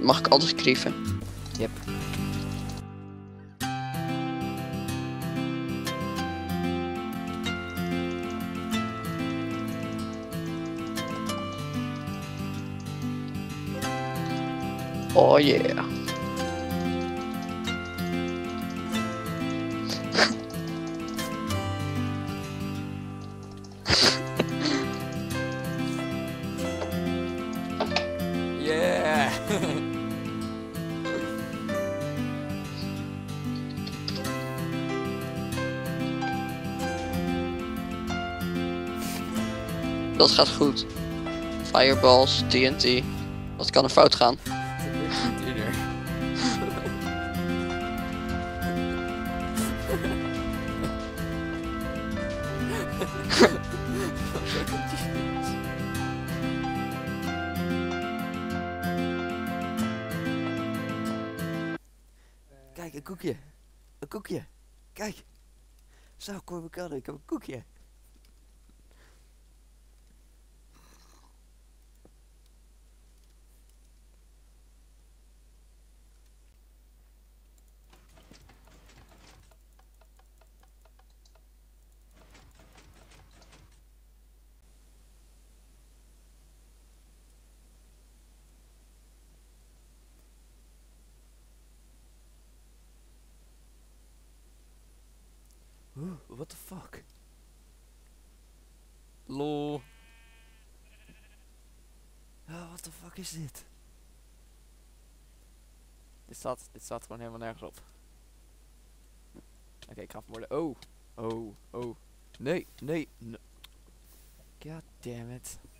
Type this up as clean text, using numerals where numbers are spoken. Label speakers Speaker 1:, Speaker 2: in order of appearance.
Speaker 1: mag ik altijd grieven.
Speaker 2: Yep.
Speaker 1: Oh yeah.
Speaker 2: Yeah.
Speaker 1: Dat gaat goed. Fireballs, TNT. Wat kan er fout gaan?
Speaker 2: Tiener. Kijk, een koekje. Een koekje. Kijk. Zo, kom ik kan. Ik heb een koekje. What the fuck? Lol. What the fuck is dit? Dit staat gewoon helemaal nergens op. Oké, ik ga vermoorden. Oh. Oh. Oh. Nee. Nee. God damn it.